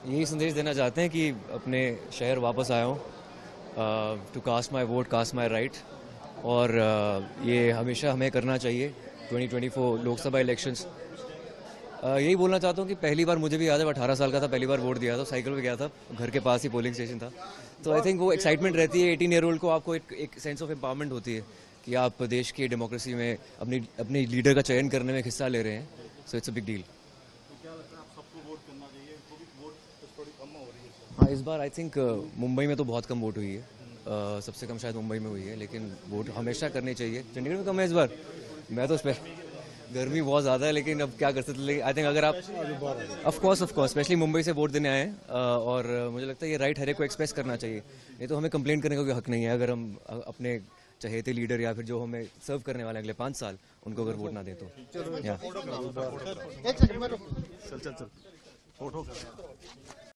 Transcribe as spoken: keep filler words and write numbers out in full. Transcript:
यही संदेश देना चाहते हैं कि अपने शहर वापस आया हूँ, to cast my vote, cast my right, और uh, ये हमेशा हमें करना चाहिए। Twenty twenty four Lok Sabha elections, uh, यही बोलना चाहता हूँ कि पहली बार मुझे भी याद है, अठारह साल का था, पहली बार वोट दिया था, साइकिल पे गया था, घर के पास ही पोलिंग स्टेशन था। तो आई थिंक वो एक्साइटमेंट रहती है, एटीन ईयर ओल्ड को आपको एक एक सेंस ऑफ एम्पावरमेंट होती है कि आप देश की डेमोक्रेसी में अपनी अपने लीडर का चयन करने में हिस्सा ले रहे हैं। So it's a big deal. हाँ, इस बार आई थिंक मुंबई में तो बहुत कम वोट हुई है, uh, सबसे कम शायद मुंबई में हुई है, लेकिन वोट हमेशा करनी चाहिए। चंडीगढ़ में कम है इस बार, मैं तो गर्मी बहुत ज़्यादा है, लेकिन अब क्या कर सकते। आई थिंक अगर आप of course of course specially Mumbai से वोट देने आए हैं, uh, और uh, मुझे लगता है ये राइट हर एक को एक्सप्रेस करना चाहिए। नहीं तो हमें कंप्लेंट करने का कोई हक नहीं है अगर हम अपने चहेते लीडर या फिर जो हमें सर्व करने वाले अगले पाँच साल उनको अगर वोट ना दे तो। चल चल चल फोटो